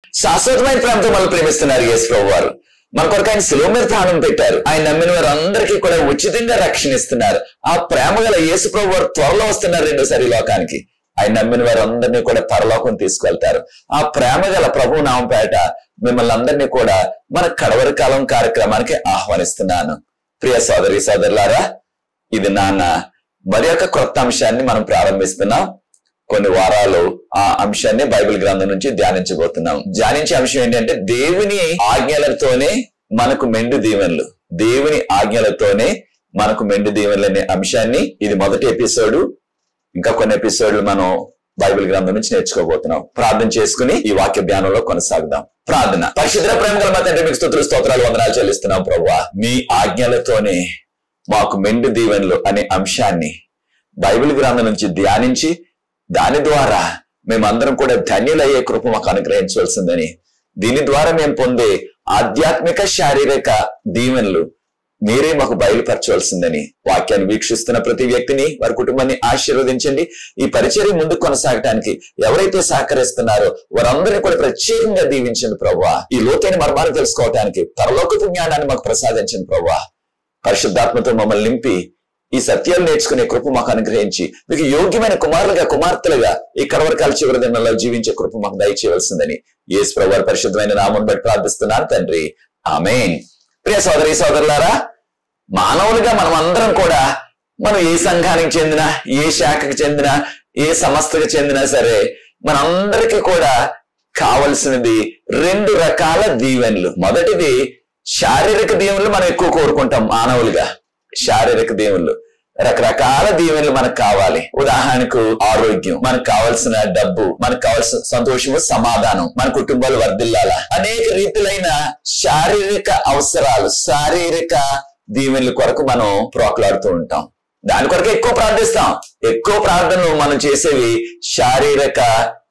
శాశ్వతమైన ప్రేమతో మనల్ని ప్రేమిస్తున్నారు యేసు ప్రభు వారు. మన కొరకు ఆయన శిలువ మీద ప్రాణం పెట్టారు. ఆయన నమ్మిన వారు అందరికీ కూడా ఉచితంగా రక్షణ ఇస్తున్నారు. ఆ ప్రేమ గల యేసు ప్రభు వారు త్వరలో వస్తున్నారు రెండోసారి లోకానికి. ఆయన నమ్మిన వారు అందరినీ కూడా పరలోకం తీసుకెళ్తారు. ఆ ప్రేమ గల ప్రభు నామపేట మిమ్మల్ని అందరినీ కూడా మన కడవరి కాలం కార్యక్రమానికి ఆహ్వానిస్తున్నాను. ప్రియ సోదరి సోదరులారా, ఇది నాన్న మరి యొక్క కొత్త అంశాన్ని మనం ప్రారంభిస్తున్నాం. కొన్ని వారాలు ఆ అంశాన్ని బైబిల్ గ్రంథం నుంచి ధ్యానించబోతున్నాం. ధ్యానించే అంశం ఏంటంటే దేవుని ఆజ్ఞలతోనే మనకు మెండు దీవెనలు. దేవుని ఆజ్ఞలతోనే మనకు మెండు దీవెనలు అనే అంశాన్ని, ఇది మొదటి ఎపిసోడు. ఇంకా కొన్ని ఎపిసోడ్లు మనం బైబిల్ గ్రంథం నుంచి నేర్చుకోబోతున్నాం. ప్రార్థన చేసుకుని ఈ వాక్య ధ్యానంలో కొనసాగుదాం. ప్రార్థన. పరిశుద్ధ ప్రేమ గల మా తండ్రి, మీకు స్తుతులు స్తోత్రాలు వందనాలు చెల్లిస్తున్నాం ప్రభువా. మీ ఆజ్ఞలతోనే మాకు మెండు దీవెనలు అనే అంశాన్ని బైబిల్ గ్రంథం నుంచి ధ్యానించి దాని ద్వారా మేమందరం కూడా ధన్యులయ్యే కృప మాకు అనుగ్రహించవలసిందని, దీని ద్వారా మేము పొందే ఆధ్యాత్మిక శారీరక దీవెనలు మీరే మాకు బయలుపరచవలసిందని, వాక్యాన్ని వీక్షిస్తున్న ప్రతి వ్యక్తిని, వారి కుటుంబాన్ని ఆశీర్వదించండి. ఈ పరిచర్య ముందుకు కొనసాగటానికి ఎవరైతే సహకరిస్తున్నారో వారందరినీ కూడా ప్రత్యేకంగా దీవించండి ప్రభువా. ఈ లోతైన మర్మాలు తెలుసుకోవటానికి పరలోకపు జ్ఞానాన్ని మాకు ప్రసాదించండి ప్రభువా. పరిశుద్ధాత్మతో మమ్మల్ని నింపి ఈ సత్యాలు నేర్చుకునే కృప మాకు అనుగ్రహించి మీకు యోగ్యమైన కుమారులుగా కుమార్తెలుగా ఈ కడవరకాల చివరి దినాల్లో జీవించే కృప మాకు దయచేయవలసిందని యేసు ప్రభువారి పరిశుద్ధమైన నామమును బట్టి ప్రార్థిస్తున్నాను తండ్రి, ఆమేన్. ప్రియ సోదరి సోదరులారా, మానవులుగా మనం అందరం కూడా మనం ఏ సంఘానికి చెందిన, ఏ శాఖకు చెందిన, ఏ సంస్థకు చెందినా సరే మనందరికీ కూడా కావలసినది రెండు రకాల దీవెనలు. మొదటిది శారీరక దీవెనలు మనం ఎక్కువ కోరుకుంటాం మానవులుగా. శారీరక దీవెనలు, రకరకాల దీవెనలు మనకు కావాలి. ఉదాహరణకు ఆరోగ్యం, మనకు కావాల్సిన డబ్బు, మనకు కావాల్సిన సంతోషము, సమాధానం, మన కుటుంబాలు వర్ధిల్లాల, అనేక రీతులైన శారీరక అవసరాలు, శారీరక దీవెనల కొరకు మనం ప్రోకలాడుతూ ఉంటాం. దాని కొరకు ఎక్కువ ప్రార్థిస్తాం. ఎక్కువ ప్రార్థనలు మనం చేసేవి శారీరక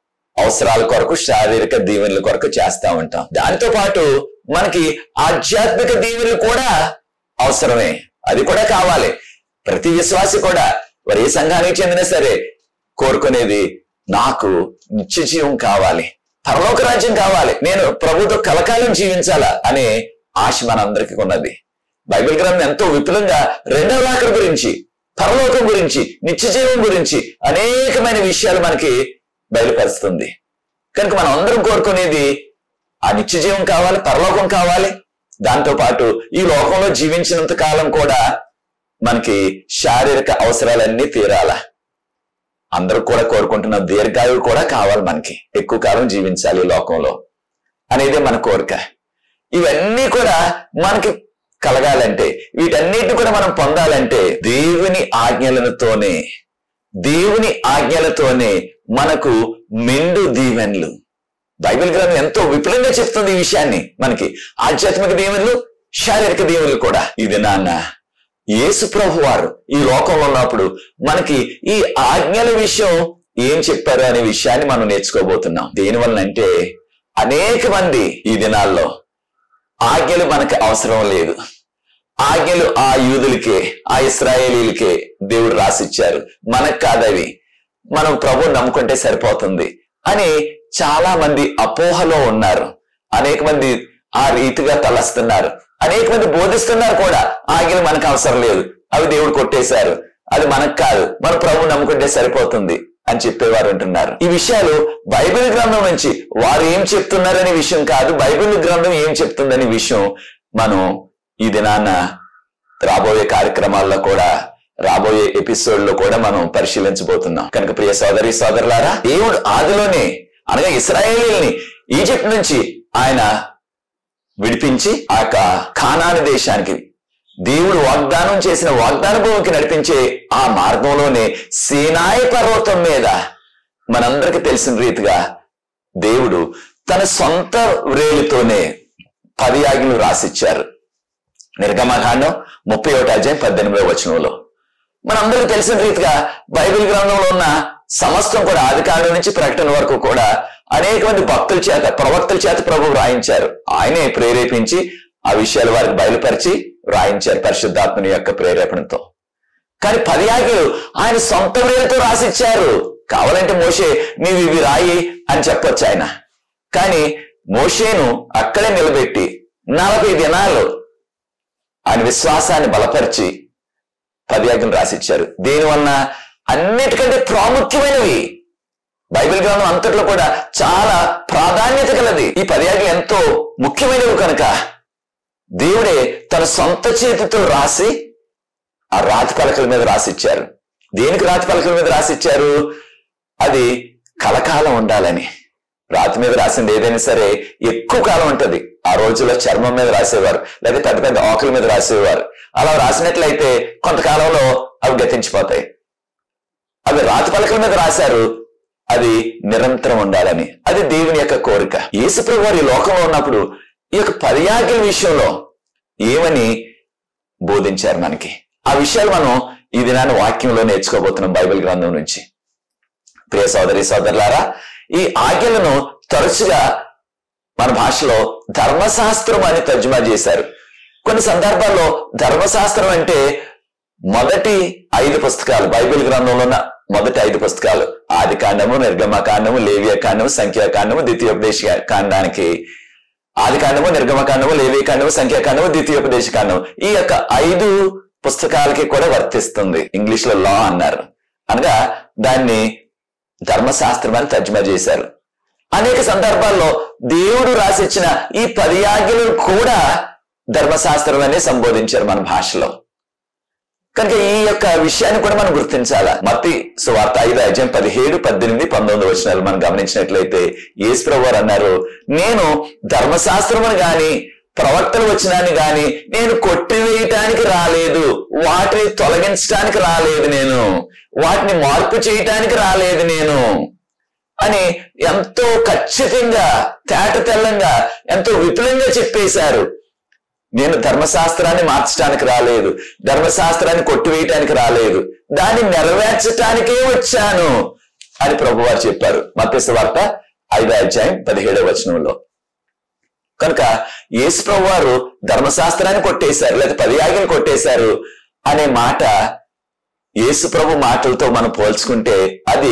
అవసరాల కొరకు, శారీరక దీవెనల కొరకు చేస్తా ఉంటాం. దానితో పాటు మనకి ఆధ్యాత్మిక దీవెనలు కూడా అవసరమే, అది కూడా కావాలి. ప్రతి విశ్వాసి కూడా వారు ఏ సంఘానికి చెందినా సరే కోరుకునేది నాకు నిత్య జీవం కావాలి, పరలోక రాజ్యం కావాలి, నేను ప్రభుతో కలకాలం జీవించాలా అనే ఆశ మనందరికీ ఉన్నది. బైబిల్ గ్రంథం ఎంతో విపులంగా రెండవ రాకడ గురించి, పరలోకం గురించి, నిత్య జీవం గురించి అనేకమైన విషయాలు మనకి బయలుపరుస్తుంది. కనుక మనం అందరం కోరుకునేది ఆ నిత్య జీవం కావాలి, పరలోకం కావాలి. దాంతో పాటు ఈ లోకంలో జీవించినంత కాలం కూడా మనకి శారీరక అవసరాలన్నీ తీరాల. అందరూ కూడా కోరుకుంటున్న దీర్ఘాయువు కూడా కావాలి, మనకి ఎక్కువ కాలం జీవించాలి ఈ లోకంలో అనేది మన కోరిక. ఇవన్నీ కూడా మనకి కలగాలంటే, వీటన్నిటిని కూడా మనం పొందాలంటే దేవుని ఆజ్ఞలతోనే మనకు మెండు దీవెనలు. బైబిల్ గ్రంథం ఎంతో విపులంగా చెప్తుంది ఈ విషయాన్ని. మనకి ఆధ్యాత్మిక దీవెనలు, శారీరక దీవెనలు కూడా. ఇది నాన్న యేసు ప్రభు వారు ఈ లోకంలో ఉన్నప్పుడు మనకి ఈ ఆజ్ఞల విషయం ఏం చెప్పారు అనే విషయాన్ని మనం నేర్చుకోబోతున్నాం. దేనివల్లంటే అనేక మంది ఈ దినాల్లో ఆజ్ఞలు మనకు అవసరం లేదు, ఆజ్ఞలు ఆ యూదులకే, ఆ ఇశ్రాయేలీలకే దేవుడు రాసిచ్చారు, మనకు కాదవి, మనం ప్రభు నమ్ముకుంటే సరిపోతుంది అని చాలా మంది అపోహలో ఉన్నారు. అనేక మంది ఆ రీతిగా తలస్తున్నారు. అనేక మంది బోధిస్తున్నారు కూడా, ఆజ్ఞలు మనకు అవసరం లేదు, అవి దేవుడు కొట్టేశారు, అది మనకు కాదు, మన ప్రభు నమ్ముకుంటే సరిపోతుంది అని చెప్పేవారు ఉంటున్నారు. ఈ విషయాలు బైబిల్ గ్రంథం నుంచి వారు ఏం చెప్తున్నారనే విషయం కాదు, బైబిల్ గ్రంథం ఏం చెప్తుందనే విషయం మనం ఈ దినాన రాబోయే కార్యక్రమాల్లో కూడా, రాబోయే ఎపిసోడ్ లో కూడా మనం పరిశీలించబోతున్నాం. కనుక ప్రియ సోదరి సోదరులారా, దేవుడు ఆదిలోనే అనగా ఇశ్రాయేలీయుల్ని ఈజిప్ట్ నుంచి ఆయన విడిపించి ఆ కానాను దేశానికి, దేవుడు వాగ్దానం చేసిన వాగ్దాన భూమికి నడిపించే ఆ మార్గంలోనే సీనాయి పర్వతం మీద మనందరికీ తెలిసిన రీతిగా దేవుడు తన సొంత వ్రేలితోనే 10 ఆజ్ఞలు రాసిచ్చారు. నిర్గమకాండం 31:18 మనందరికీ తెలిసిన రీతిగా బైబిల్ గ్రంథంలో ఉన్న సమస్తం కూడా ఆదికాండం నుంచి ప్రకటన వరకు కూడా అనేక మంది భక్తుల చేత, ప్రవక్తల చేత ప్రభు రాయించారు. ఆయనే ప్రేరేపించి ఆ విషయాలు వారికి బయలుపరిచి రాయించారు పరిశుద్ధాత్మని యొక్క ప్రేరేపణతో. కానీ 10 ఆజ్ఞలు ఆయన సొంత వేలతో రాసిచ్చారు. కావాలంటే మోషే నీవు ఇవి రాయి అని చెప్పొచ్చు ఆయన, కానీ మోషేను అక్కడే నిలబెట్టి 40 దినాలు ఆయన విశ్వాసాన్ని బలపరిచి 10 ఆజ్ఞలు రాసిచ్చారు. దీనివల్ల అన్నిటికంటే ప్రాముఖ్యమైనవి, బైబిల్ గ్రంథం అంతట్లో కూడా చాలా ప్రాధాన్యత కలది. ఈ 10 ఆజ్ఞలు ఎంతో ముఖ్యమైనవి కనుక దేవుడే తన సొంత చేతితో రాసి ఆ రాతి పలకల మీద రాసిచ్చారు. దేనికి రాతి పలకల మీద రాసిచ్చారు? అది కలకాలం ఉండాలని. రాతి మీద రాసింది ఏదైనా సరే ఎక్కువ కాలం ఉంటది. ఆ రోజుల్లో చర్మం మీద రాసేవారు, లేదా పెద్ద పెద్ద ఆకుల మీద రాసేవారు. అలా రాసినట్లయితే కొంతకాలంలో అవి గతించిపోతాయి. అవి రాతి పలకల మీద రాశారు, అది నిరంతరం ఉండాలని. అది దేవుని యొక్క కోరిక. యేసుప్రభువు వారు ఈ లోకంలో ఉన్నప్పుడు ఈ యొక్క 10 ఆజ్ఞల విషయంలో ఏమని బోధించారు మనకి? ఆ విషయాలు మనం ఈ దినాన్ని వాక్యంలో నేర్చుకోబోతున్నాం బైబిల్ గ్రంథం నుంచి. ప్రియ సోదరి సోదరులారా, ఈ ఆజ్ఞలను తరచుగా మన భాషలో ధర్మశాస్త్రం అని తర్జుమా చేశారు. కొన్ని సందర్భాల్లో ధర్మశాస్త్రం అంటే మొదటి 5 పుస్తకాలు, బైబిల్ గ్రంథంలో ఉన్న మొదటి 5 పుస్తకాలు, ఆది కాండము, నిర్గమకాండము, లేవియకాండము, సంఖ్యాకాండము, ద్వితీయోపదేశ కాండానికి, ఆది కాండము, నిర్గమకాండము, లేవియకాండము, సంఖ్యాకాండము, ద్వితీయోపదేశ కాండము, ఈ యొక్క 5 పుస్తకాలకి కూడా వర్తిస్తుంది. ఇంగ్లీష్ లో లా అన్నారు, అనగా దాన్ని ధర్మశాస్త్రం అని తర్జుమా చేశారు. అనేక సందర్భాల్లో దేవుడు రాసిచ్చిన ఈ 10 ఆజ్ఞలను కూడా ధర్మశాస్త్రం అనే సంబోధించారు మన భాషలో. కనుక ఈ యొక్క విషయాన్ని కూడా మనం గుర్తించాలా. మత్తయి సువార్త 5 అధ్యాయం 17, 18, 19 వచనాలు మనం గమనించినట్లయితే యేసుప్రభువు వారు అన్నారు, నేను ధర్మశాస్త్రమును గాని ప్రవక్తలు వచనాన్ని గాని నేను కొట్టివేయటానికి రాలేదు, వాటిని తొలగించడానికి రాలేదు, నేను వాటిని మార్పు చేయటానికి రాలేదు నేను అని ఎంతో ఖచ్చితంగా తేట తెల్లంగా ఎంతో విపులంగా చెప్పేశారు. నేను ధర్మశాస్త్రాన్ని మార్చడానికి రాలేదు, ధర్మశాస్త్రాన్ని కొట్టివేయటానికి రాలేదు, దాన్ని నెరవేర్చటానికే వచ్చాను అని ప్రభువారు చెప్పారు మత్తయి సువార్త 5 అధ్యాయం 17వ వచనంలో. కనుక యేసు ప్రభువారు ధర్మశాస్త్రాన్ని కొట్టేశారు లేదా 10 ఆజ్ఞలు కొట్టేశారు అనే మాట యేసు ప్రభు మాటలతో మనం పోల్చుకుంటే అది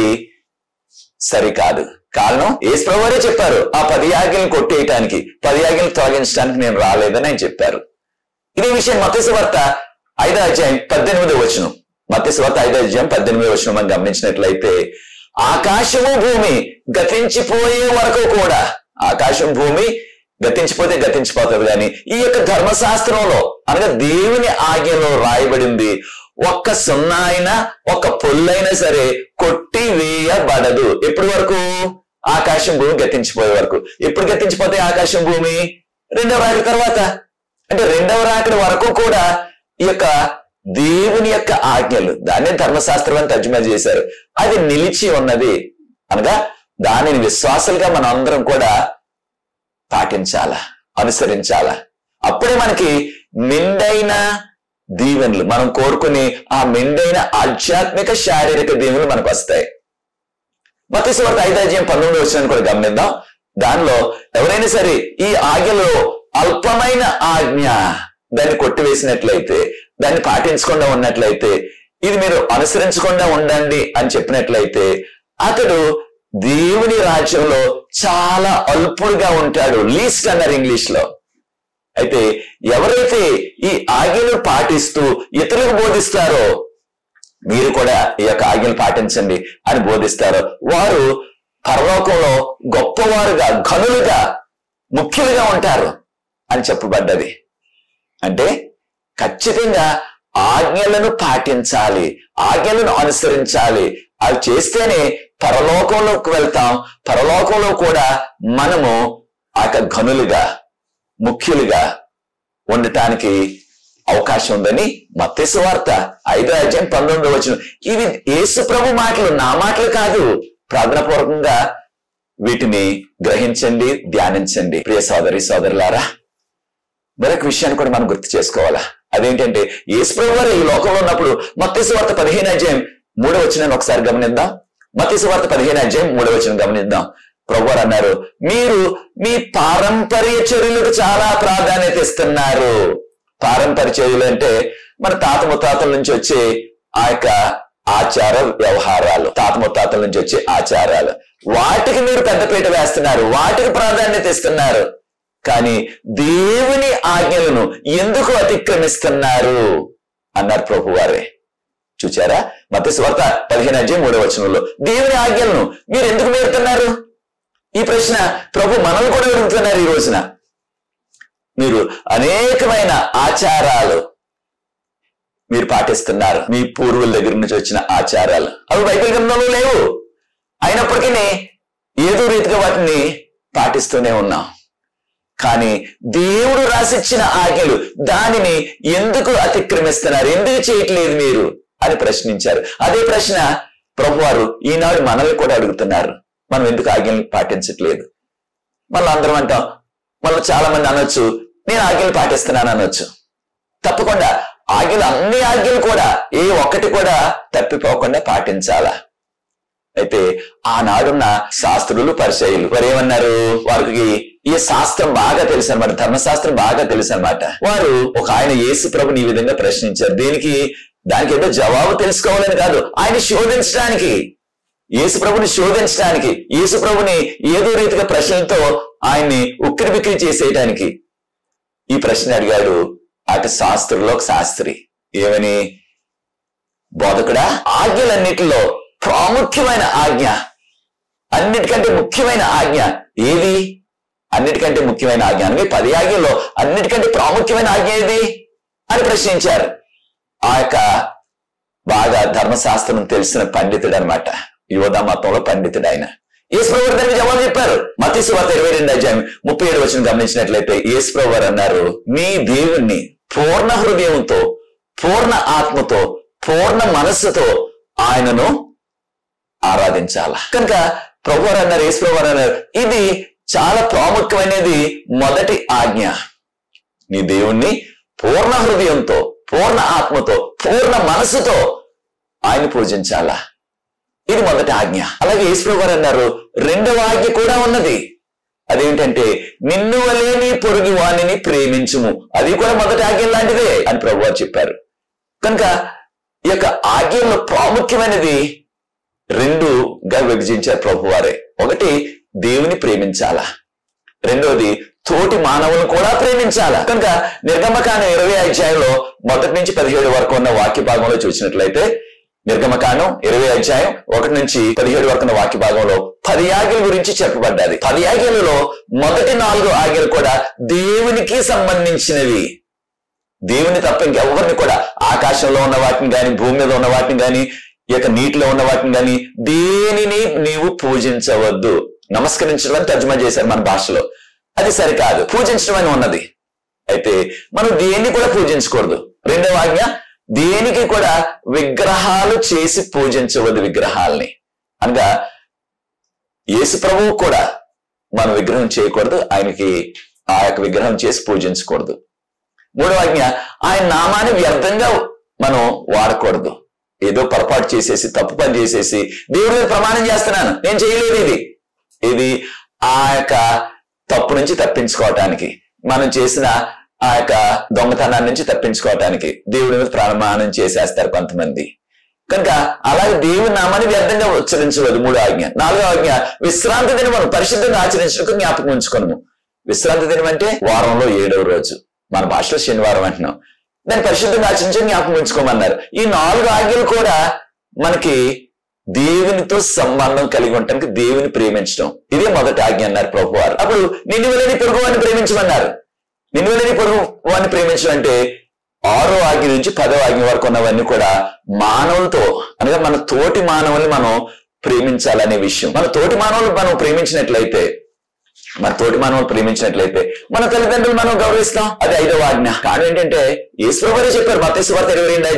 సరికాదు. కారణం యేసు ప్రభువారే చెప్పారు, ఆ 10 ఆజ్ఞలను కొట్టేయటానికి 10 ఆజ్ఞలు తొలగించడానికి నేను రాలేదని ఆయన చెప్పారు. ఇదే విషయం మత్తయి సువార్త 5 అధ్యాయం 18వ వచనం, మత్తయి సువార్త 5 అధ్యాయం 18వ వచనం మనం గమనించినట్లయితే, ఆకాశము భూమి గతించిపోయే వరకు కూడా, ఆకాశం భూమి గతించిపోతే గతించిపోతుంది కానీ ఈ యొక్క ధర్మశాస్త్రంలో అనగా దేవుని ఆజ్ఞలో రాయబడింది ఒక్క సున్నా అయినా ఒక్క పొల్లైనా సరే కొట్టి వేయబడదు. ఎప్పటి వరకు? ఆకాశం భూమి గతించిపోయే వరకు. ఎప్పుడు గతించిపోతే ఆకాశం భూమి? 2వ రాకడ తర్వాత. అంటే 2వ రాకడ వరకు కూడా ఈ యొక్క దేవుని యొక్క ఆజ్ఞలు, దాన్ని ధర్మశాస్త్రం అని తర్జుమా చేశారు, అది నిలిచి ఉన్నది. అనగా దానిని విశ్వాసులుగా మనం అందరం కూడా పాటించాలా, అనుసరించాలా. అప్పుడే మనకి మెండైన దీవెనలు, మనం కోరుకునే ఆ మెండైన ఆధ్యాత్మిక శారీరక దీవెనలు మనకు వస్తాయి. మత్తయి సువార్త 5 అధ్యాయం 19వ వచనాన్ని కూడా గమనిద్దాం. దానిలో ఎవరైనా సరే ఈ ఆజ్ఞలో అల్పమైన ఆజ్ఞ దాన్ని కొట్టివేసినట్లయితే, దాన్ని పాటించకుండా ఉన్నట్లయితే, ఇది మీరు అనుసరించకుండా ఉండండి అని చెప్పినట్లయితే అతడు దేవుని రాజ్యంలో చాలా అల్పుడుగా ఉంటాడు. లీస్ట్ అన్నారు ఇంగ్లీష్ లో. అయితే ఎవరైతే ఈ ఆజ్ఞలు పాటిస్తూ ఇతరులకు బోధిస్తారో, మీరు కూడా ఈ యొక్క ఆజ్ఞలు పాటించండి అని బోధిస్తారో, వారు పరలోకంలో గొప్పవారుగా, ఘనులుగా, ముఖ్యులుగా ఉంటారు అని చెప్పబడ్డది. అంటే ఖచ్చితంగా ఆజ్ఞలను పాటించాలి, ఆజ్ఞలను అనుసరించాలి. అవి చేస్తేనే పరలోకంలోకి వెళ్తాం. పరలోకంలో కూడా మనము ఆ ఘనులుగా, ముఖ్యులుగా ఉండటానికి అవకాశం ఉందని మత్తయి సువార్త 5 అధ్యాయం 19వ వచనం. ఇవి యేసు ప్రభు మాటలు, నా మాటలు కాదు. ప్రార్థనాపూర్వకంగా వీటిని గ్రహించండి, ధ్యానించండి. ప్రియ సోదరి సోదరులారా, మరొక విషయాన్ని కూడా మనం గుర్తు చేసుకోవాలా. అదేంటంటే యేసు ప్రభు వారు ఈ లోకంలో ఉన్నప్పుడు మత్తయి సువార్త 15 అధ్యాయం 3వ వచనాన్ని ఒకసారి గమనిద్దాం. మత్తయి సువార్త 15 అధ్యాయం 3వ వచనం గమనిద్దాం. ప్రభువారు అన్నారు, మీరు మీ పారంపర్య చర్యలకు చాలా ప్రాధాన్యత ఇస్తున్నారు. పారంపర్య చర్యలు అంటే మన తాత ముత్తాతల నుంచి వచ్చే ఆ యొక్క ఆచార వ్యవహారాలు, తాత ముత్తాతల నుంచి వచ్చే ఆచారాలు. వాటికి మీరు పెద్దపీట వేస్తున్నారు, వాటికి ప్రాధాన్యత ఇస్తున్నారు. కానీ దేవుని ఆజ్ఞలను ఎందుకు అతిక్రమిస్తున్నారు అన్నారు ప్రభువారే. చూచారా? మత్తయి సువార్త 15:3 దేవుని ఆజ్ఞలను మీరు ఎందుకు మీరుతున్నారు? ఈ ప్రశ్న ప్రభు మనల్ని కూడా అడుగుతున్నారు ఈ రోజున. మీరు అనేకమైన ఆచారాలు మీరు పాటిస్తున్నారు, మీ పూర్వుల దగ్గర నుంచి వచ్చిన ఆచారాలు. అవి బైబిల్ గ్రంథంలో లేవు, అయినప్పటికీ ఏదో రీతిగా వాటిని పాటిస్తూనే ఉన్నాం. కానీ దేవుడు రాసిచ్చిన ఆజ్ఞలు దానిని ఎందుకు అతిక్రమిస్తున్నారు, ఎందుకు చేయట్లేదు మీరు అని ప్రశ్నించారు. అదే ప్రశ్న ప్రభువారు ఈనాడు మనల్ని కూడా అడుగుతున్నారు. మనం ఎందుకు ఆజ్ఞలు పాటించట్లేదు? మళ్ళీ అందరం అంటాం, మళ్ళీ చాలా మంది అనొచ్చు నేను ఆజ్ఞలు పాటిస్తున్నాను అనొచ్చు. తప్పకుండా ఆజ్ఞలు, అన్ని ఆజ్ఞలు కూడా ఏ ఒక్కటి కూడా తప్పిపోకుండా పాటించాలా. అయితే ఆనాడున్న శాస్త్రులు పరిచయులు వారు ఏమన్నారు? వారికి ఈ శాస్త్రం బాగా తెలుసు అనమాట, ధర్మశాస్త్రం బాగా తెలుసు అనమాట. వారు ఒక ఆయన యేసు ప్రభుని ఈ విధంగా ప్రశ్నించారు. దానికి ఏదో జవాబు తెలుసుకోవాలని కాదు, ఆయన శోధించడానికి, యేసు ప్రభుని శోధించడానికి, యేసు ప్రభుని ఏదో రీతిగా ప్రశ్నలతో ఆయన్ని ఉక్కిరి బిక్కిరి చేసేయటానికి ఈ ప్రశ్న అడిగాడు. అటు శాస్త్రుల్లో ఒక శాస్త్రి ఏమని, బోధకుడా, ఆజ్ఞలన్నిటిలో ప్రాముఖ్యమైన ఆజ్ఞ, అన్నిటికంటే ముఖ్యమైన ఆజ్ఞ ఏది? అన్నిటికంటే ముఖ్యమైన ఆజ్ఞ అనగా 10 ఆజ్ఞల్లో అన్నిటికంటే ప్రాముఖ్యమైన ఆజ్ఞ ఏది అని ప్రశ్నించారు. ఆ యొక్క బాగా ధర్మశాస్త్రం తెలిసిన పండితుడు అనమాట, యోధా మతంలో పండితుడు ఆయన. యేసు ప్రభువు దానికి జవాబు చెప్పారు. మత్తయి సువార్త 22:37 గమనించినట్లయితే యేసు ప్రభువు అన్నారు, మీ దేవుణ్ణి పూర్ణ హృదయంతో, పూర్ణ ఆత్మతో, పూర్ణ మనస్సుతో ఆయనను ఆరాధించాలా. కనుక ప్రభువారు అన్నారు, యేసు ప్రభువారు అన్నారు, ఇది చాలా ప్రాముఖ్యమైనది, మొదటి ఆజ్ఞ. నీ దేవుణ్ణి పూర్ణ హృదయంతో, పూర్ణ ఆత్మతో, పూర్ణ మనస్సుతో ఆయన పూజించాలా. ఇది మొదటి ఆజ్ఞ. అలాగే యేసు ప్రభువారు అన్నారు, రెండవ ఆజ్ఞ కూడా ఉన్నది. అదేంటంటే నిన్ను వలె నీ పొరుగు వాణిని ప్రేమించుము. అది కూడా మొదటి ఆజ్ఞ లాంటిదే అని ప్రభువారు చెప్పారు. కనుక ఈ యొక్క ఆజ్ఞల్లో ప్రాముఖ్యమైనది రెండుగా విభజించారు ప్రభువారే. ఒకటి దేవుని ప్రేమించాలా, రెండోది తోటి మానవులను కూడా ప్రేమించాలా. కనుక నిర్గమకాండం 20 మొదటి నుంచి 17 వరకు ఉన్న వాక్య భాగంలో చూసినట్లయితే, నిర్గమకాండం 20 1 నుంచి 17 వరకు ఉన్న వాక్య భాగంలో 10 ఆజ్ఞల గురించి చెప్పబడ్డది. 10 ఆజ్ఞలలో మొదటి 4 ఆజ్ఞలు కూడా దేవునికి సంబంధించినవి. దేవుని తప్ప ఇంకెవరిని కూడా, ఆకాశంలో ఉన్న వాటిని గాని, భూమి మీద ఉన్న వాటిని గాని, ఈ యొక్క నీటిలో ఉన్న వాటిని గాని దేనిని నీవు పూజించవద్దు. నమస్కరించడం అని తర్జుమా చేశారు మన భాషలో, అది సరికాదు, పూజించడం అని ఉన్నది. అయితే మనం దేన్ని కూడా పూజించకూడదు. రెండవ ఆజ్ఞ, దేనికి కూడా విగ్రహాలు చేసి పూజించవద్దు. విగ్రహాలని అనగా యేసు ప్రభువు కూడా మనం విగ్రహం చేయకూడదు, ఆయనకి ఆ యొక్క విగ్రహం చేసి పూజించకూడదు. మూడవ ఆజ్ఞ, ఆయన నామాన్ని వ్యర్థంగా మనం వాడకూడదు. ఏదో పొరపాటు చేసేసి, తప్పు పని చేసేసి దేవుడి మీద ప్రమాణం చేస్తున్నాను, నేను చేయలేదు, ఇది ఆ యొక్క తప్పు నుంచి తప్పించుకోవటానికి, మనం చేసిన ఆ యొక్క దొంగతనాన్ని నుంచి తప్పించుకోవటానికి దేవుడి మీద ప్రమాణం చేసేస్తారు కొంతమంది. కనుక అలాగే దేవుని నామాన్ని వ్యర్థంగా ఉచ్చరించలేదు. మూడో ఆజ్ఞ. నాలుగో ఆజ్ఞ, విశ్రాంతి దినం మనం పరిశుద్ధంగా ఆచరించడానికి జ్ఞాపకం ఉంచుకోను. విశ్రాంతి దినం అంటే వారంలో 7వ రోజు, మన భాషలో శనివారం అంటున్నాం. దాన్ని పరిశుద్ధంగా ఆచరించడం జ్ఞాపకం ఉంచుకోమన్నారు. ఈ 4 ఆజ్ఞలు కూడా మనకి దేవునితో సంబంధం కలిగి ఉండటానికి, దేవుని ప్రేమించడం, ఇదే మొదటి ఆజ్ఞ అన్నారు ప్రభువారు. అప్పుడు నిన్ను వలె నీ పొరుగు వారిని ప్రేమించమన్నారు. నిన్ను వలె నీ పొరుగు వారిని ప్రేమించడం అంటే 6వ ఆజ్ఞ నుంచి 10వ ఆజ్ఞ వరకు ఉన్నవన్నీ కూడా మానవులతో, అనగా మన తోటి మానవుల్ని మనం ప్రేమించాలనే విషయం. మన తోటి మానవులు మనం ప్రేమించినట్లయితే, మన తల్లిదండ్రులు మనం గౌరవిస్తాం, అది 5వ ఆజ్ఞ. కానీ ఏంటంటే యేసు ప్రభువే చెప్పారు, మత్తయి సువార్త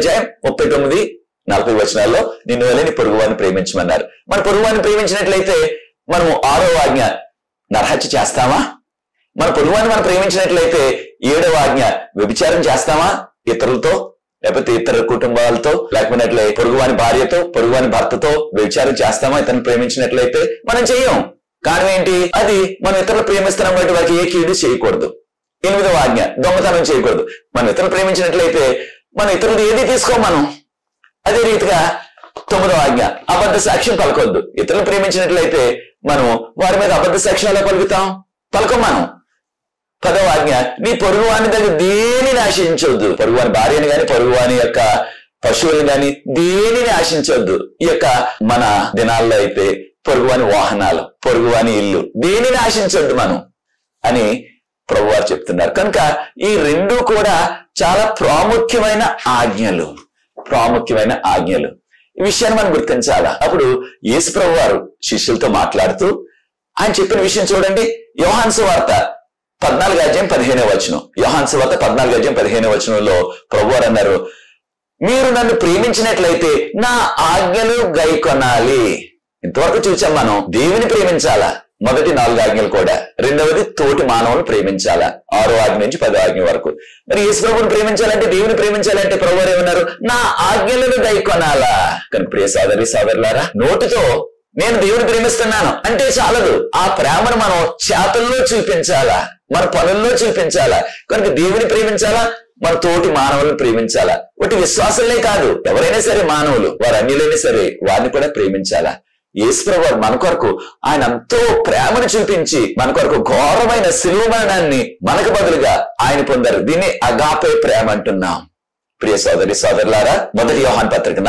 22:39-40 నిన్ను వలె నీ పొరుగు వారిని ప్రేమించమన్నారు. మన పొరుగు వారిని ప్రేమించినట్లయితే మనము 6వ ఆజ్ఞ నరహత్య చేస్తామా? మన పొరుగు వారిని మనం ప్రేమించినట్లయితే 7వ ఆజ్ఞ వ్యభిచారం చేస్తామా? ఇతరులతో, లేకపోతే ఇతర కుటుంబాలతో, లేకపోయినట్లే పొరుగువాని భార్యతో, పొరుగువాని భర్తతో వ్యభిచారం చేస్తామా? ఇతను ప్రేమించినట్లయితే మనం చెయ్యం. కారణం ఏంటి? అది మనం ఇతరులు ప్రేమిస్తున్నాం బట్టి వారికి ఏ కీడు చేయకూడదు. 8వ ఆజ్ఞ, దొంగతనం చేయకూడదు. మనం ఇతరులు ప్రేమించినట్లయితే మనం ఇతరులు ఏది తీసుకోం మనం. అదే రీతిగా 9వ ఆజ్ఞ, అబద్ధ సాక్ష్యం పలకొద్దు. ఇతరులను ప్రేమించినట్లయితే మనం వారి మీద అబద్ధ సాక్ష్యం ఎలా పలుకుతాం? పలకం మనం. 10వ ఆజ్ఞ, నీ పొరుగువాని దగ్గర దేనిని ఆశించవద్దు. పొరుగువాని భార్యని గాని, పొరుగువాని యొక్క పశువుని గాని దేనిని ఆశించవద్దు. ఈ యొక్క మన దినాల్లో అయితే పొరుగువాని వాహనాలు, పొరుగువాని ఇల్లు, దేనిని ఆశించవద్దు మనం అని ప్రభువారు చెప్తున్నారు. కనుక ఈ రెండు కూడా చాలా ప్రాముఖ్యమైన ఆజ్ఞలు. ఈ విషయాన్ని మనం గుర్తించాలా. అప్పుడు యేసు ప్రభువారు శిష్యులతో మాట్లాడుతూ ఆయన చెప్పిన విషయం చూడండి. యోహాను సువార్త 14:15. యోహాను సువార్త 14:15 ప్రభువారు అన్నారు, మీరు నన్ను ప్రేమించినట్లయితే నా ఆజ్ఞలు గైకొనాలి. ఇంతవరకు చూసాం మనం దేవుని ప్రేమించాలా, మొదటి 4 ఆజ్ఞలు కూడా. రెండవది తోటి మానవులు ప్రేమించాలా, 6వ ఆజ్ఞ నుంచి 10వ ఆజ్ఞ వరకు. మరి యేసు ప్రభువుని ప్రేమించాలంటే, దేవుని ప్రేమించాలంటే ప్రభువారు ఏమన్నారు? నా ఆజ్ఞలను గైకొనాలా. కనుక ప్రియ సోదరి సోదరులారా, నోటితో నేను దేవుని ప్రేమిస్తున్నాను అంటే చాలదు. ఆ ప్రేమను మనం చేతల్లో చూపించాలా, మన పనుల్లో చూపించాలా. కనుక దేవుని ప్రేమించాలా, మన తోటి మానవులను ప్రేమించాలా. ఒకటి విశ్వాసులే కాదు, ఎవరైనా సరే మానవులు, వారు అన్యులైనా సరే వారిని కూడా ప్రేమించాలా. యేసు ప్రభువు మన కొరకు ఆయన ఎంతో ప్రేమను చూపించి మన కొరకు ఘోరమైన శిలువ మరణాన్ని మనకు బదులుగా ఆయన పొందారు. దీన్ని అగాపే ప్రేమ అంటున్నాం. ప్రియ సోదరి సోదరులారా, మొదటి యోహాను పత్రిక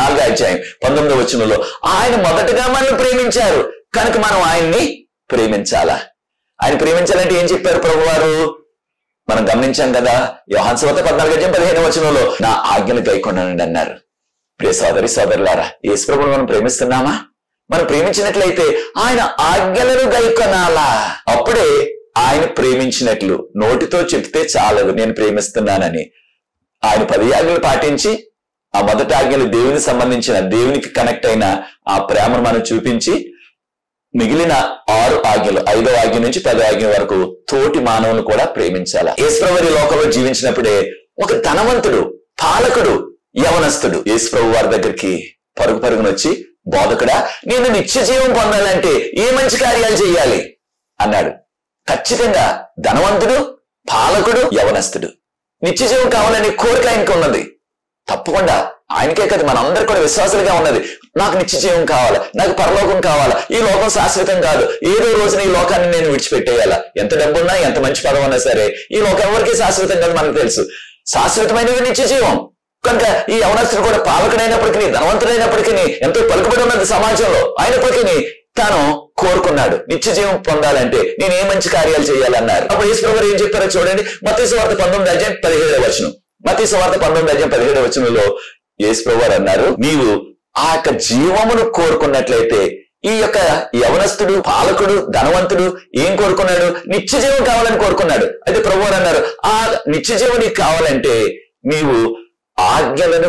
4:19 ఆయన మొదటగా మనల్ని ప్రేమించారు కనుక మనం ఆయన్ని ప్రేమించాలా. ఆయన ప్రేమించాలంటే ఏం చెప్పారు ప్రభువారు? మనం గమనించాం కదా. యోహాను సువార్త 14:15 నా ఆజ్ఞలు గైకొనండి అన్నారు. ప్రియ సోదరి సోదరులారా, యేసు ప్రభువును మనం ప్రేమిస్తున్నామా? మనం ప్రేమించినట్లయితే ఆయన ఆజ్ఞలను గైకొనాలా. అప్పుడే ఆయన ప్రేమించినట్లు. నోటితో చెప్తే చాలదు నేను ప్రేమిస్తున్నానని. ఆయన 10 ఆజ్ఞలు పాటించి, ఆ మొదటి ఆజ్ఞలు దేవునికి సంబంధించిన, దేవునికి కనెక్ట్ అయిన ఆ ప్రేమను మనం చూపించి, మిగిలిన 6 ఆజ్ఞలు, 5వ ఆజ్ఞ నుంచి 10వ ఆజ్ఞ వరకు తోటి మానవులను కూడా ప్రేమించాలా. యేసు ప్రభువు లోకంలో జీవించినప్పుడే ఒక ధనవంతుడు, పాలకుడు, యవనస్తుడు యేసు ప్రభు వారి దగ్గరికి పరుగునొచ్చి, బోధకుడా, నేను నిత్య జీవం పొందాలంటే ఏ మంచి కార్యాలు చేయాలి అన్నాడు. ఖచ్చితంగా ధనవంతుడు, పాలకుడు, యవనస్తుడు నిత్య జీవం కావాలనే కోరిక ఆయనకు ఉన్నది. తప్పకుండా ఆయనకే కదా, మనందరూ కూడా విశ్వాసులుగా ఉన్నది. నాకు నిత్య జీవం కావాలా, నాకు పరలోకం కావాలా, ఈ లోకం శాశ్వతం కాదు, ఏదో రోజున ఈ లోకాన్ని నేను విడిచిపెట్టేయాలా. ఎంత డబ్బున్నా, ఎంత మంచి పదవి ఉన్నా సరే ఈ లోకం ఎవరికి శాశ్వతం కాదు, మనకు తెలుసు. శాశ్వతమైనది నిత్య జీవం. కనుక ఈ యవనస్తుడు కూడా పాలకుడైనప్పటికీ, ధనవంతుడైనప్పటికీ, ఎంతో పలుకుబడి ఉన్నది సమాజంలో అయినప్పటికీ తాను కోరుకున్నాడు నిత్య జీవం పొందాలంటే నేను ఏ మంచి కార్యాలు చేయాలన్నారు. అప్పుడు యేసు ప్రభువు ఏం చెప్పారో చూడండి. మత్తయి సువార్త 19:17. మత్తయి సువార్త 19:17 యేసు ప్రభువు అన్నారు, నీవు ఆ యొక్క జీవమును కోరుకున్నట్లయితే, ఈ యొక్క యవనస్తుడు, పాలకుడు, ధనవంతుడు ఏం కోరుకున్నాడు? నిత్య జీవం కావాలని కోరుకున్నాడు. అయితే ప్రభువు అన్నారు, ఆ నిత్య జీవం నీకు కావాలంటే నీవు ఆజ్ఞలను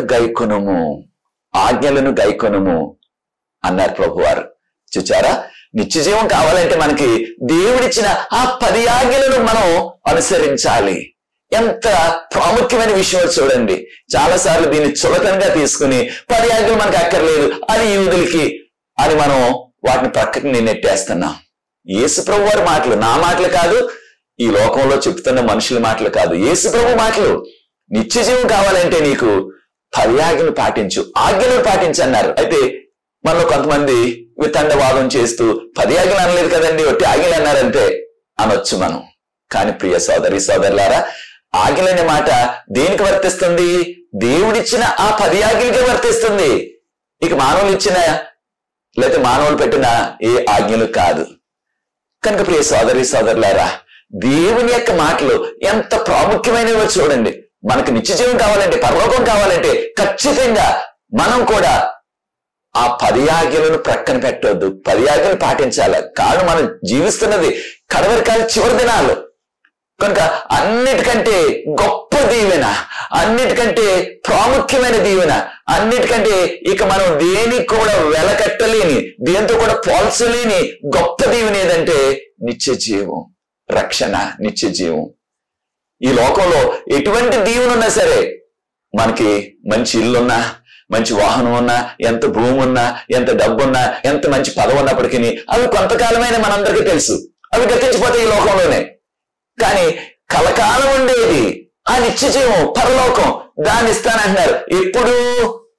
గైకొనుము అన్నారు ప్రభువారు. చూచారా, నిత్య జీవం కావాలంటే మనకి దేవుడిచ్చిన ఆ 10 ఆజ్ఞలను మనం అనుసరించాలి. ఎంత ప్రాముఖ్యమైన విషయం చూడండి. చాలా సార్లు దీన్ని చులకనగా తీసుకుని 10 ఆజ్ఞలు మనకు అక్కర్లేదు, అది యూదులకి అని మనం వాటిని ప్రక్కకి నెట్టేస్తున్నాం. యేసు ప్రభు వారి మాటలు, నా మాటలు కాదు, ఈ లోకంలో చెప్తున్న మనుషుల మాటలు కాదు, యేసు ప్రభు మాటలు. నిత్య జీవం కావాలంటే నీకు 10 ఆజ్ఞలు పాటించు, ఆజ్ఞలు పాటించన్నారు. అయితే మనలో కొంతమంది వితండవాదం చేస్తూ 10 ఆజ్ఞలు అనలేదు కదండి, ఒట్టి ఆజ్ఞలు అన్నారంటే అనొచ్చు మనం. కానీ ప్రియ సోదరి సోదరులారా, ఆజ్ఞలనే మాట దేనికి వర్తిస్తుంది? దేవుడిచ్చిన ఆ 10 ఆజ్ఞలకే వర్తిస్తుంది. ఇక మానవులు ఇచ్చిన లేకపోతే మానవులు పెట్టిన ఏ ఆజ్ఞలు కాదు. కనుక ప్రియ సోదరి సోదరులారా, దేవుని యొక్క మాటలు ఎంత ప్రాముఖ్యమైనవో చూడండి. మనకు నిత్య జీవం కావాలంటే, పరలోకం కావాలంటే ఖచ్చితంగా మనం కూడా ఆ 10 ఆజ్ఞలను ప్రక్కన పెట్టవద్దు, 10 ఆజ్ఞలు పాటించాలి. కాదు మనం జీవిస్తున్నది కడవరి కాలం, చివరి దినాలు. కనుక అన్నిటికంటే గొప్ప దీవెన, అన్నిటికంటే ప్రాముఖ్యమైన దీవెన, అన్నిటికంటే ఇక మనం దేనికి కూడా వెలకట్టలేని, దేంతో కూడా పోల్చలేని గొప్ప దీవెన ఏదంటే నిత్య జీవం, రక్షణ, నిత్య జీవం. ఈ లోకంలో ఎటువంటి దీవెన ఉన్నా సరే, మనకి మంచి ఇల్లున్నా, మంచి వాహనం ఉన్నా, ఎంత భూమి ఉన్నా, ఎంత డబ్బున్నా, ఎంత మంచి పదవి ఉన్నప్పటికీ అవి కొంతకాలమైన మనందరికీ తెలుసు, అవి గతించిపోతాయి ఈ లోకంలోనే. కానీ కలకాలం ఉండేది ఆ నిత్య జీవం, పరలోకం, దాన్ని ఇస్తానంటున్నారు. ఎప్పుడు?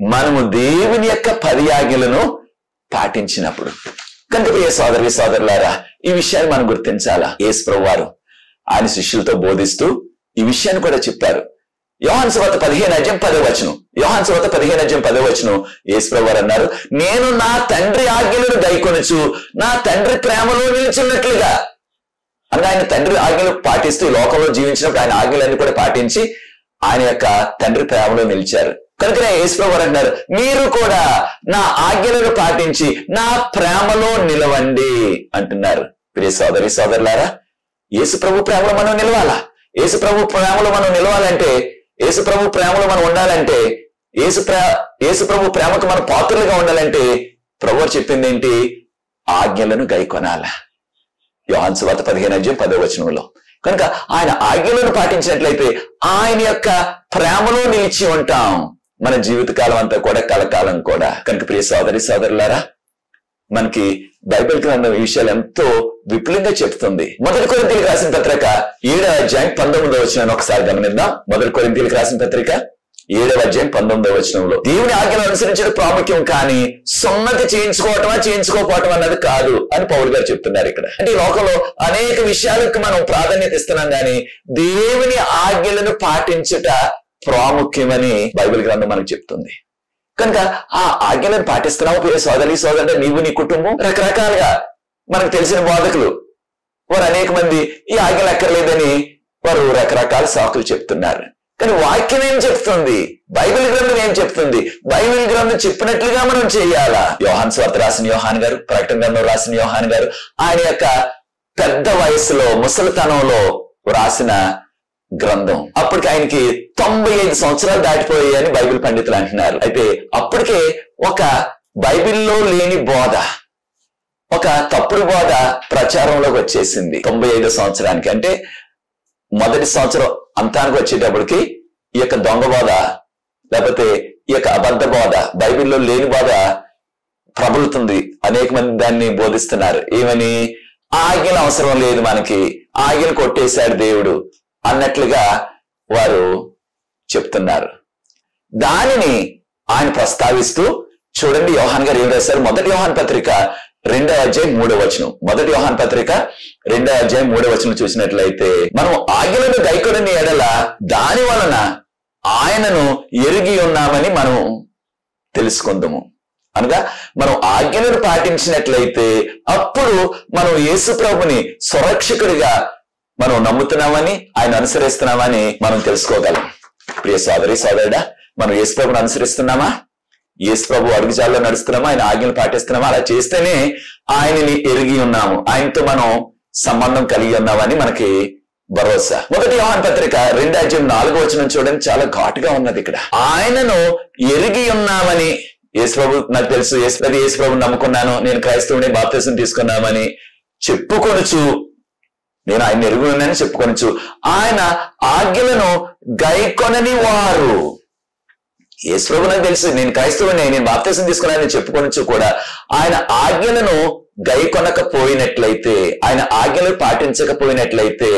మనము దేవుని యొక్క 10 ఆజ్ఞలను పాటించినప్పుడు. కనుక ప్రియ సోదరులారా, ఈ విషయాన్ని మనం గుర్తించాలా. యేసు ప్రభువు వారు ఆయన శిష్యులతో బోధిస్తూ ఈ విషయాన్ని కూడా చెప్పారు. యోహాను సువార్త 15 అధ్యాయం 10వ వచనం. యోహాను సువార్త 15 అధ్యాయం 10వ వచనం. యేసు ప్రభువు వారు అన్నారు, నేను నా తండ్రి ఆజ్ఞలను గైకొనుచు నా తండ్రి ప్రేమలో నిలిచినట్లుగా. అనగా ఆయన తండ్రి ఆజ్ఞలు పాటిస్తూ ఈ లోకంలో జీవించినప్పుడు ఆయన ఆజ్ఞలన్నీ కూడా పాటించి ఆయన యొక్క తండ్రి ప్రేమలో నిలిచారు. కనుక యేసు ప్రభువు వారు అంటున్నారు, మీరు కూడా నా ఆజ్ఞలను పాటించి నా ప్రేమలో నిలవండి అంటున్నారు. ప్రియ సోదరులారా, యేసు ప్రభు ప్రేమలో మనం నిలవాలా? యేసు ప్రభు ప్రేమలో మనం నిలవాలంటే, యేసు ప్రభు ప్రేమలో మనం ఉండాలంటే, యేసు ప్రభు ప్రేమకు మనం పాత్రలుగా ఉండాలంటే ప్రభువు చెప్పింది ఏంటి? ఆజ్ఞలను గైకొనాలా. యోహాను సువార్త 15 అధ్యాయం 10వ వచనంలో. కనుక ఆయన ఆజ్ఞలను పాటించినట్లయితే ఆయన యొక్క ప్రేమలో నిలిచి ఉంటాం మన జీవితకాలం అంతా కూడా, కలకాలం కూడా. కనుక ప్రియ సోదరులారా, మనకి బైబిల్ గ్రంథం ఈ విషయాలు ఎంతో విపులంగా చెప్తుంది. 1 కొరింథీయులకు రాసిన పత్రిక 7వ అధ్యాయం 19వ వచనాన్ని ఒకసారి గమనిద్దాం. 1 కొరింథీయులకు రాసిన పత్రిక 7వ అధ్యాయం 19వ వచనంలో, దేవుని ఆజ్ఞను అనుసరించడం ప్రాముఖ్యం, కానీ సున్నతి చేయించుకోకపోవటం అన్నది కాదు అని పౌలు గారు చెప్తున్నారు ఇక్కడ. అంటే ఈ లోకంలో అనేక విషయాలకు మనం ప్రాధాన్యత ఇస్తున్నాం, కానీ దేవుని ఆజ్ఞలను పాటించుట ప్రాముఖ్యమని బైబిల్ గ్రంథం మనకు చెప్తుంది. కనుక ఆ ఆజ్ఞలను పాటిస్తున్నాము. ప్రియ సోదరుడు, నీవు నీ కుటుంబం రకరకాలుగా మనకు తెలిసిన బోధకులు వారు అనేక మంది ఈ ఆజ్ఞలు అక్కర్లేదని వారు రకరకాల సాకులు చెప్తున్నారు. కానీ వాక్యం ఏం చెప్తుంది? బైబిల్ గ్రంథం ఏం చెప్తుంది? బైబిల్ గ్రంథం చెప్పినట్లుగా మనం చేయాలా. యోహాను సువార్త రాసిన యోహాను గారు, ప్రకటన గ్రంథం రాసిన యోహాను గారు ఆయన యొక్క పెద్ద వయసులో ముసలితనంలో రాసిన గ్రంథం. అప్పటికి ఆయనకి 95 సంవత్సరాలు దాటిపోయాయని బైబిల్ పండితులు అంటున్నారు. అయితే అప్పటికే ఒక బైబిల్లో లేని బోధ, ఒక తప్పుడు బోధ ప్రచారంలోకి వచ్చేసింది 95 సంవత్సరానికి. అంటే మొదటి సంవత్సరం అంతానికి వచ్చేటప్పటికి ఈ యొక్క దొంగ బోధ, లేకపోతే ఈ యొక్క అబద్ధ బోధ, బైబిల్లో లేని బోధ ప్రబలుతుంది. అనేక మంది దాన్ని బోధిస్తున్నారు. ఏమని? ఆజ్ఞలు అవసరం లేదు, మనకి ఆజ్ఞలు కొట్టేశాడు దేవుడు అన్నట్లుగా వారు చెప్తున్నారు. దానిని ఆయన ప్రస్తావిస్తూ చూడండి యోహాన్ గారు ఏం రాశారు. 1 యోహాను పత్రిక 2వ అధ్యాయం 3వ వచనం. 1 యోహాను పత్రిక 2వ అధ్యాయం 3వ వచనం చూసినట్లయితే, మనం ఆజ్ఞలను గైకొనని ఎడల దాని వలన ఆయనను ఎరిగి ఉన్నామని మనం తెలుసుకుందాము. అనగా మనం ఆజ్ఞలను పాటించినట్లయితే అప్పుడు మనం యేసు ప్రభుని సురక్షకుడిగా మనం నమ్ముతున్నామని, ఆయన అనుసరిస్తున్నామని మనం తెలుసుకోగలం. ప్రియ సోదరుడా, మనం యేసు ప్రభుని అనుసరిస్తున్నామా? యేసు ప్రభు అడుగుజాల్లో నడుస్తున్నామా? ఆయన ఆజ్ఞలు పాటిస్తున్నామా? అలా చేస్తేనే ఆయనని ఎరిగి ఉన్నాము, ఆయనతో మనం సంబంధం కలిగి ఉన్నామని మనకి భరోసా. 1 యోహాను పత్రిక 2వ అధ్యాయం 4వ వచనం చూడండి, చాలా ఘాటుగా ఉన్నది ఇక్కడ. ఆయనను ఎరిగి ఉన్నామని, యేసు ప్రభు నాకు తెలుసు, యేసు ప్రభుని నమ్ముకున్నాను, నేను క్రైస్తవుని, బాప్తిసం తీసుకున్నామని చెప్పుకొనుచు, నేను ఆయన ఎరుగు ఉన్నానని చెప్పుకొనొచ్చు, ఆయన ఆజ్ఞలను గైకొనని వారు. యేసు ప్రభు నాకు తెలుసు, నేను క్రైస్తవుని, నేను బాప్తిసం తీసుకున్నానని చెప్పుకొనొచ్చు కూడా ఆయన ఆజ్ఞలను గైకొనకపోయినట్లయితే, ఆయన ఆజ్ఞలు పాటించకపోయినట్లయితే,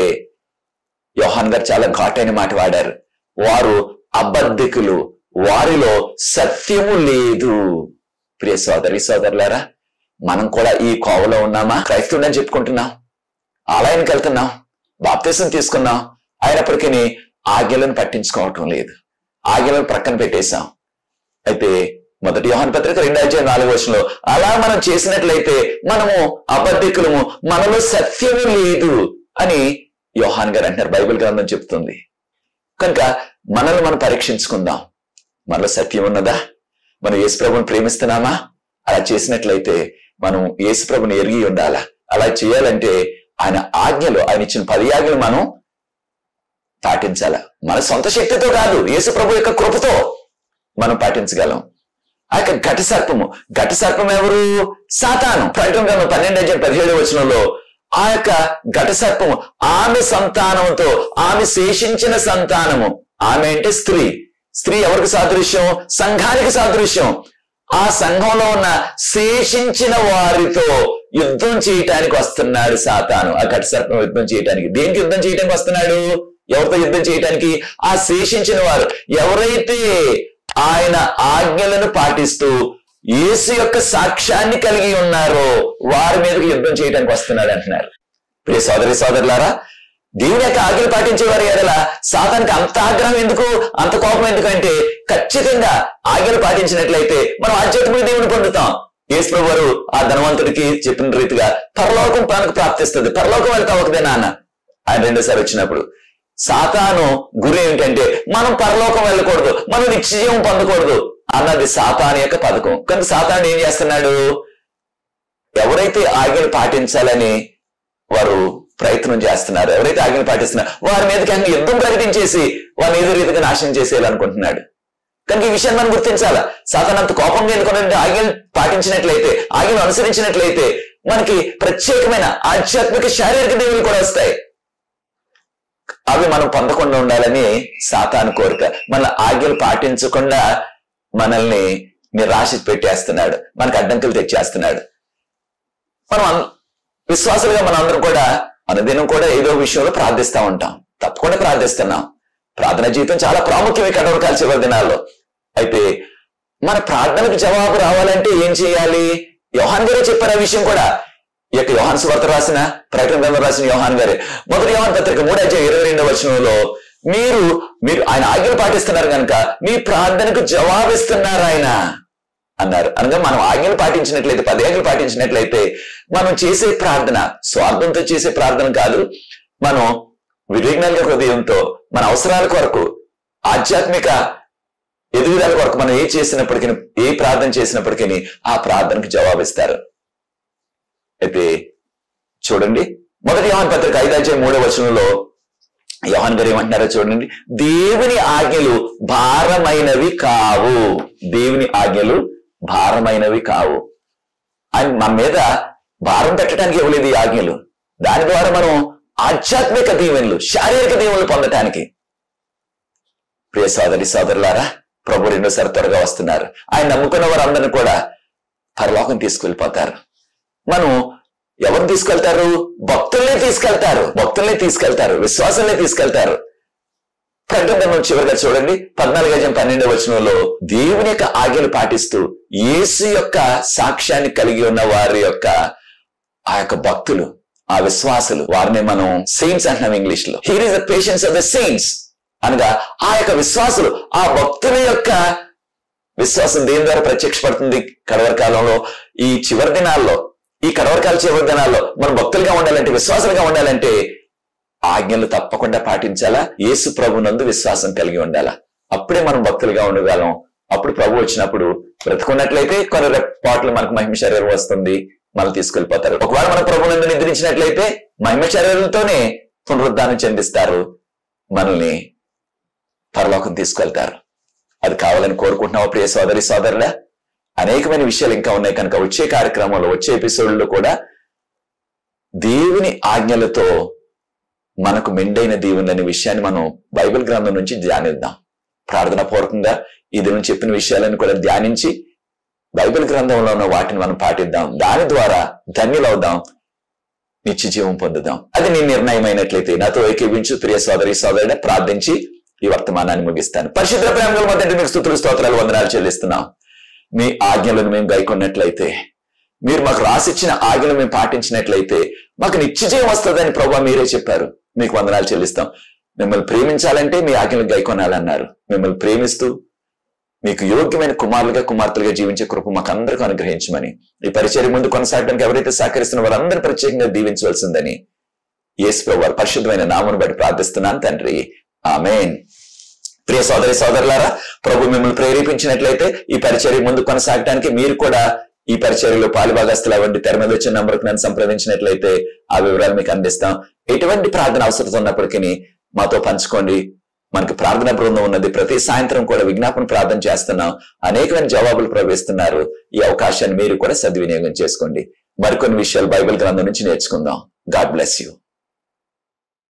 యోహాన్ గారు చాలా ఘాటైన మాట వాడారు, వారు అబద్ధికులు, వారిలో సత్యము లేదు. ప్రియ సోదరులారా, మనం కూడా ఈ కోవలో ఉన్నామా? క్రైస్తవుడని చెప్పుకుంటున్నాం, ఆలయానికి వెళ్తున్నాం, బాప్తిసం తీసుకున్నాం, అయినప్పటికీ ఆజ్ఞలను పట్టించుకోవటం లేదు, ఆజ్ఞలను ప్రక్కన పెట్టేశాం. అయితే 1 యోహాను పత్రిక 2వ అధ్యాయం 4వ వచనంలో అలా మనం చేసినట్లయితే మనము అబద్ధికులము, మనలో సత్యము లేదు అని యోహాన్ గారు అంటారు, బైబిల్ గ్రంథం చెప్తుంది. కనుక మనల్ని మనం పరీక్షించుకుందాం, మనలో సత్యం ఉన్నదా? మనం యేసు ప్రభుని ప్రేమిస్తున్నామా? అలా చేసినట్లయితే మనం యేసు ప్రభుని ఎరిగి ఉండాలా. అలా చేయాలంటే ఆయన ఆజ్ఞలు, ఆయన ఇచ్చిన 10 ఆజ్ఞలు మనం పాటించాల. మన సొంత శక్తితో కాదు, యేసు ప్రభు యొక్క కృపతో మనం పాటించగలం. ఆ యొక్క ఘట సర్పం ఎవరు? సాతాను. ప్రకటన గ్రంథం 12వ అధ్యాయం 17వ వచనంలో ఆ యొక్క ఘట సర్పము ఆమె సంతానంతో, ఆమె శేషించిన సంతానము, ఆమె అంటే స్త్రీ ఎవరికి సాదృశ్యం? సంఘానికి సాదృశ్యం. ఆ సంఘంలో ఉన్న శేషించిన వారితో యుద్ధం చేయటానికి వస్తున్నాడు సాతాను. ఆ ఘట సర్పం యుద్ధం చేయటానికి. దేనికి యుద్ధం చేయడానికి వస్తున్నాడు? ఎవరితో యుద్ధం చేయటానికి? ఆ శేషించిన వారు ఎవరైతే ఆయన ఆజ్ఞలను పాటిస్తూ యేసు యొక్క సాక్ష్యాన్ని కలిగి ఉన్నారో వారి మీదకి యుద్ధం చేయడానికి వస్తున్నాడు అంటున్నారు. ప్రియ సోదరి సోదరులారా, దేవుని యొక్క ఆజ్ఞలు పాటించేవారు ఎడలా సాతానికి అంత ఆగ్రహం ఎందుకు, అంత కోపం ఎందుకు అంటే ఖచ్చితంగా ఆజ్ఞలు పాటించినట్లయితే మనం ఆధ్యాత్మిక దేవుని పొందుతాం. యేసు ప్రభువు ఆ ధనవంతుడికి చెప్పిన రీతిగా పరలోకం తనకు ప్రాప్తిస్తుంది, పరలోకం వెళ్తాం ఒకదే నాన్న ఆయన రెండోసారి వచ్చినప్పుడు. సాతాను గురి ఏమిటంటే మనం పరలోకం వెళ్ళకూడదు, మనం నిత్యజీవం పొందకూడదు అన్నది సాతాను యొక్క పథకం. కనుక సాతాను ఏం చేస్తున్నాడు, ఎవరైతే ఆజ్ఞలు పాటించాలని వారు ప్రయత్నం చేస్తున్నారు, ఎవరైతే ఆజ్ఞలు పాటిస్తున్నారు వారి మీదకి యుద్ధం ప్రకటించేసి వారిని ఏదో రీతిగా నాశనం చేసేయాలనుకుంటున్నాడు. కనుక ఈ విషయాన్ని మనం గుర్తించాలా. సాతాను అంత కోపంగా ఎందుకున్నాడంటే ఆజ్ఞలు పాటించినట్లయితే, ఆజ్ఞలు అనుసరించినట్లయితే మనకి ప్రత్యేకమైన ఆధ్యాత్మిక శారీరక దేవుళ్ళు కూడా వస్తాయి. అవి మనం పొందకుండా ఉండాలని సాతాను కోరిక. మన ఆజ్ఞలు పాటించకుండా మనల్ని నిరాశ పెట్టేస్తున్నాడు, మనకు అడ్డంకులు తెచ్చేస్తున్నాడు. మనం విశ్వాసులుగా మనం అందరం కూడా అనుదినం కూడా ఏదో విషయంలో ప్రార్థిస్తూ ఉంటాం, తప్పకుండా ప్రార్థిస్తున్నాం. ప్రార్థన జీవితం చాలా ప్రాముఖ్యమే కడవరకాల చివరి దినాల్లో. అయితే మన ప్రార్థనకు జవాబు రావాలంటే ఏం చేయాలి? యోహాన్ గారే చెప్పారు ఆ విషయం కూడా. ఈ యొక్క యోహాను సువార్త రాసిన, ప్రకటన గ్రంథం రాసిన యోహాన్ గారే 1 యోహాను పత్రిక 3:22 మీరు ఆయన ఆజ్ఞలు పాటిస్తున్నారు కనుక మీ ప్రార్థనకు జవాబిస్తున్నారు ఆయన అన్నారు. అనగా మనం ఆజ్ఞలు పాటించినట్లయితే, 10 ఆజ్ఞలు పాటించినట్లయితే మనం చేసే ప్రార్థన స్వార్థంతో చేసే ప్రార్థన కాదు, మనం వివేజ్ఞానిక హృదయంతో మన అవసరాల కొరకు, ఆధ్యాత్మిక ఎదుగుదల కొరకు మనం ఏ ప్రార్థన చేసినప్పటికీ ఆ ప్రార్థనకు జవాబిస్తారు. అయితే చూడండి, 1 యోహాను పత్రిక 5:3 యోహాన్ గారు ఏమంటున్నారో చూడండి. దేవుని ఆజ్ఞలు భారమైనవి కావు, దేవుని ఆజ్ఞలు భారమైనవి కావు. ఆయన మన మీద భారం పెట్టడానికి ఇవ్వలేదు ఈ ఆజ్ఞలు. దాని ద్వారా మనం ఆధ్యాత్మిక దీవెనలు, శారీరక దీవెనలు పొందటానికి. ప్రియ సోదరి సోదరులారా, ప్రభు రెండోసారి త్వరగా వస్తున్నారు. ఆయన నమ్ముకున్న వారందరినీ కూడా పరలోకం తీసుకెళ్ళిపోతారు. మనం ఎవరు తీసుకెళ్తారు? భక్తుల్ని తీసుకెళ్తారు, విశ్వాసాన్ని తీసుకెళ్తారు. ప్రకటన చివరిగా చూడండి 14:12 దేవుని యొక్క ఆజ్ఞలు పాటిస్తూ యేసు యొక్క సాక్ష్యాన్ని కలిగి ఉన్న వారి యొక్క ఆ యొక్క భక్తులు, ఆ విశ్వాసులు, వారిని మనం సెయింట్స్ అంటున్నాం ఇంగ్లీష్ లో. Here is the patience of the saints అనగా ఆ యొక్క విశ్వాసులు, ఆ భక్తుల యొక్క విశ్వాసం దేని ద్వారా ప్రత్యక్షపడుతుంది? కడవరి కాలంలో, ఈ చివరి దినాల్లో, ఈ కడవరకాల చివరి దినాల్లో మనం భక్తులుగా ఉండాలంటే, విశ్వాసులుగా ఉండాలంటే ఆజ్ఞలు తప్పకుండా పాటించాలా, యేసు ప్రభునందు విశ్వాసం కలిగి ఉండాలా. అప్పుడే మనం భక్తులుగా ఉండగలం. అప్పుడు ప్రభు వచ్చినప్పుడు బ్రతుకున్నట్లయితే కొన్ని రెప్పాట్లు మనకు మహిమ శరీరం వస్తుంది, మనం తీసుకెళ్లిపోతారు. ఒకవేళ మన ప్రభునందు నిద్రించినట్లయితే మహిమ శరీరంతోనే పునరుద్ధానం చెందిస్తారు, మనల్ని పరలోకం తీసుకెళ్తారు. అది కావాలని కోరుకుంటున్నావు ప్రియ సోదరి సోదరులా? అనేకమైన విషయాలు ఇంకా ఉన్నాయి కనుక వచ్చే కార్యక్రమంలో, వచ్చే ఎపిసోడ్లో కూడా దేవుని ఆజ్ఞలతో మనకు మెండైన దీవెనలనే విషయాన్ని మనం బైబిల్ గ్రంథం నుంచి ధ్యానిద్దాం. ప్రార్థన పూర్వకంగా ఈ దేవుని చెప్పిన విషయాలను కూడా ధ్యానించి బైబిల్ గ్రంథంలో ఉన్న వాటిని మనం పాటిద్దాం. దాని ద్వారా ధన్యులవుదాం, నిత్య జీవం పొందుదాం. అది నీ నిర్ణయమైనట్లయితే నాతో ఏకీవించు ప్రియ సోదరి సోదరుడా. ప్రార్థించి ఈ వర్తమానాన్ని ముగిస్తాను. పరిశుద్ధ ప్రేమల మధ్య మీకు స్తుతులు స్తోత్రాలు వందనాలు చెల్లిస్తున్నాం. మీ ఆజ్ఞలను మేము గైకొన్నట్లయితే, మీరు మాకు రాసిచ్చిన ఆజ్ఞలు మేము పాటించినట్లయితే మాకు నిత్యజీవం వస్తుందని ప్రభువా మీరే చెప్పారు. మీకు వందనాలు చెల్లిస్తాం. మిమ్మల్ని ప్రేమించాలంటే మీ ఆజ్ఞలు గైకొనాలన్నారు. మిమ్మల్ని ప్రేమిస్తూ మీకు యోగ్యమైన కుమారులుగా కుమార్తెలుగా జీవించే కృప మాకు అందరికీ అనుగ్రహించమని, ఈ పరిచర్య ముందు కొనసాగడానికి ఎవరైతే సహకరిస్తున్న వారందరూ ప్రత్యేకంగా దీవించవలసిందని యేసు ప్రభువు పరిశుద్ధమైన నామమును బట్టి ప్రార్థిస్తున్నాను తండ్రి, ఆమేన్. ప్రియ సోదరి సోదరులారా, ప్రభు మిమ్మల్ని ప్రేరేపించినట్లయితే ఈ పరిచర్య ముందు కొనసాగడానికి మీరు కూడా ఈ పరిచర్యలో పాలుభాగస్తులు అవ్వండి. తెర మీద వచ్చిన నంబర్కు నన్ను సంప్రదించినట్లయితే ఆ వివరాలు మీకు అందిస్తాం. ఎటువంటి ప్రార్థన అవసరం ఉన్నప్పటికీ మాతో పంచుకోండి. మనకి ప్రార్థన బృందం ఉన్నది. ప్రతి సాయంత్రం కూడా విజ్ఞాపన ప్రార్థన చేస్తున్నాం. అనేకమైన జవాబులు ప్రవేశిస్తున్నారు. ఈ అవకాశాన్ని మీరు కూడా సద్వినియోగం చేసుకోండి. మరికొన్ని విషయాలు బైబిల్ గ్రంథం నుంచి నేర్చుకుందాం. God bless you.